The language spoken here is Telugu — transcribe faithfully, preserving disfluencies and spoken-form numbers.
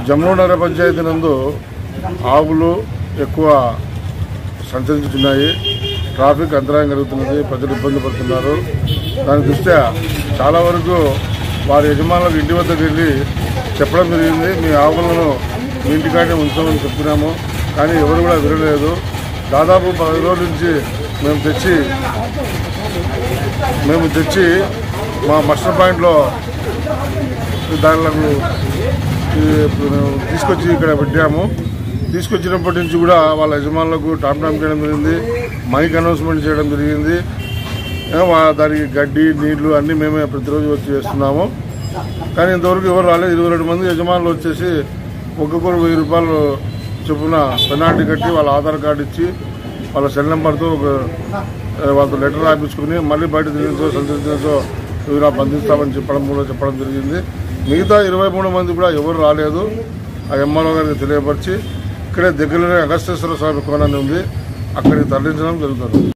జమలూరు పంచాయతీ నందు ఆవులు ఎక్కువ సంచరించుతున్నాయి. ట్రాఫిక్ అంతరాయం కలుగుతున్నది, ప్రజలు ఇబ్బంది పడుతున్నారు. దాని దృష్ట్యా చాలా వరకు వారి యజమానులకు ఇంటి వద్దకు వెళ్ళి చెప్పడం జరిగింది. మీ ఆవులను మీ ఇంటికాడే ఉంచామని చెప్తున్నాము, కానీ ఎవరు కూడా వినలేదు. దాదాపు పది రోజుల నుంచి మేము తెచ్చి మేము తెచ్చి మా మస్టర్ పాయింట్లో దానిలకు తీసుకొచ్చి ఇక్కడ పెట్టాము. తీసుకొచ్చినప్పటి నుంచి కూడా వాళ్ళ యజమానులకు టాప్ టాప్ చేయడం జరిగింది, మైక్ అనౌన్స్మెంట్ చేయడం జరిగింది. దానికి గడ్డి నీళ్లు అన్నీ మేమే ప్రతిరోజు వచ్చి చేస్తున్నాము. కానీ ఇంతవరకు ఎవరు రాలేదు. ఇరవై రెండు మంది యజమానులు వచ్చేసి ఒక్కొక్కరు వెయ్యి రూపాయలు చొప్పున పెనాల్టీ కట్టి వాళ్ళ ఆధార్ కార్డు ఇచ్చి వాళ్ళ సెల్ నెంబర్తో ఒక వాళ్ళతో లెటర్ రాయించుకుని మళ్ళీ బయట తిరిగించో సంచరించో ఇలా బంధిస్తామని చెప్పడం కూడా చెప్పడం జరిగింది. మిగతా ఇరవై మూడు మంది కూడా ఎవరు రాలేదు. ఆ ఎంఆర్ఓ గారికి తెలియపరిచి ఇక్కడే దగ్గరలోనే అగస్తేశ్వర స్వామి కోణాన్ని ఉంది, అక్కడికి తరలించడం జరుగుతుంది.